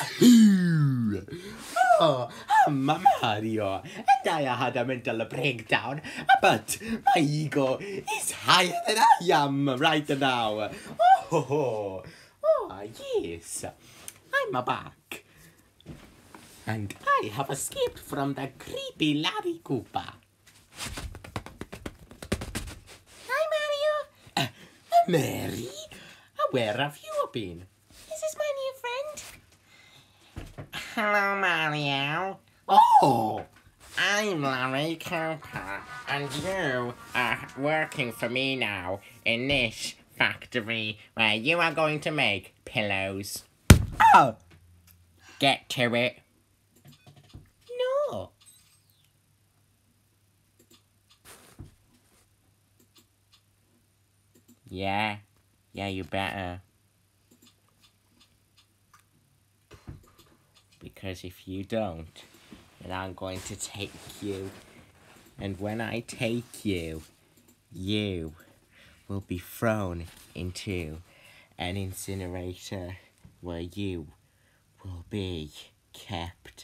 Oh, I'm Mario, and I had a mental breakdown, but my ego is higher than I am right now. Oh, yes, I'm back. And I have escaped from the creepy Larry Cooper. Hi, Mario. Mary, where have you been? Is this my new friend? Hello, Mario. Oh, I'm Larry Cooper, and you are working for me now in this factory where you are going to make pillows. oh, Get to it. no. Yeah, you better. Because if you don't, then I'm going to take you. And when I take you, you will be thrown into an incinerator where you will be kept.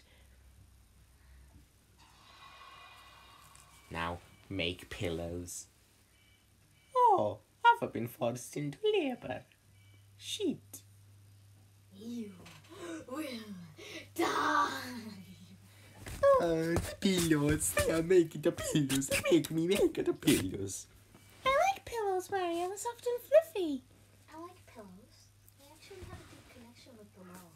Now, make pillows. Oh, I've been forced into labor. Shit. You will die. The pillows. They are making the pillows. They make me make the pillows. I like pillows, Mario. They're soft and fluffy. I like pillows. They actually have a good connection with the wall.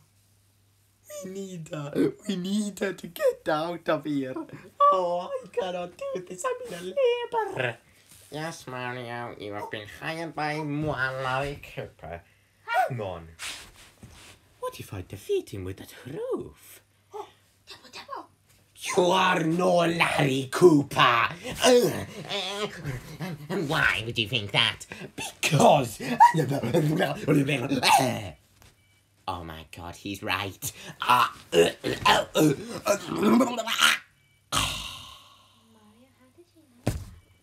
We need her to get out of here. Oh, I cannot do this. I'm in a labor. Yes, Mario, you have been hired by Larry Cooper. Hang on. What if I defeat him with that roof? Double. You are no Larry Cooper. And why would you think that? Because. Oh my God, he's right. Mario, how did you know that?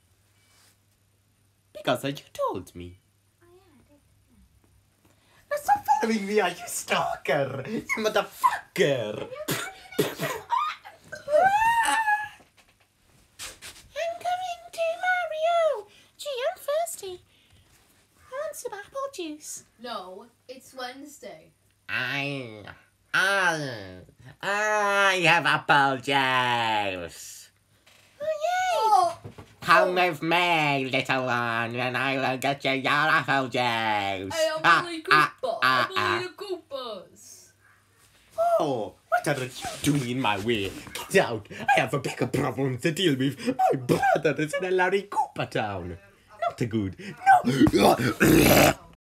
Because you told me. Oh yeah, I did. Now stop following me, you stalker. You motherfucker. I'm coming to Mario. Gee, I'm thirsty. I want some apple juice. No, it's Wednesday. I have apple juice. Oh, yay! Come with me, little one, and I will get you your apple juice. Hey, I'm Billy Cooper. I'm Billy Coopers. Oh, what are you doing in my way? Get out. I have a bigger problem to deal with. My brother is in a Larry Cooper town. Not good. No.